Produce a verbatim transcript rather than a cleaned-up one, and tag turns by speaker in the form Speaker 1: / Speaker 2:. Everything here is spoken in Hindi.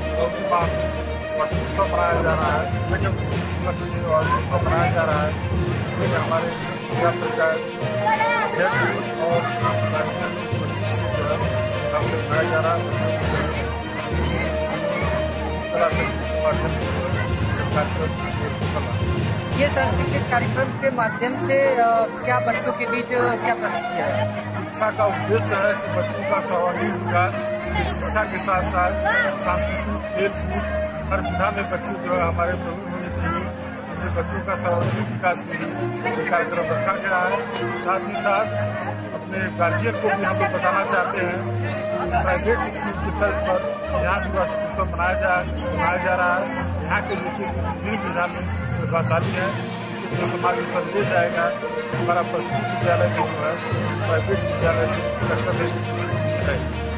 Speaker 1: उत्सव मनाया जा रहा है, और उत्सव मनाया जा रहा है। इसमें हमारे जिला पंचायत और उपस्थित से जो है से मनाया जा रहा है।
Speaker 2: ये सांस्कृतिक कार्यक्रम के माध्यम से क्या बच्चों के बीच क्या प्रतिक्रिया है?
Speaker 1: शिक्षा का उद्देश्य है कि बच्चों का सर्वांगीण विकास, शिक्षा के साथ साथ सांस्कृतिक खेल कूद हर विधा में बच्चे जो है हमारे प्रभु होने चाहिए। इसलिए बच्चों का सर्वांगीण विकास के लिए ये कार्यक्रम रखा गया है। साथ ही साथ अपने गार्जियन को भी हम लोग बताना चाहते हैं प्राइवेट स्कूल की तर्ज पर यहाँ भी उत्सव मनाया जा मनाया जा रहा है। यहाँ के बच्चे विभिन्न विधा में प्रतिभाशाली है। इससे जो समाज में संदेश आएगा हमारा प्रसिद्ध विद्यालय में जो है प्राइवेट विद्यालय से टक्कर है।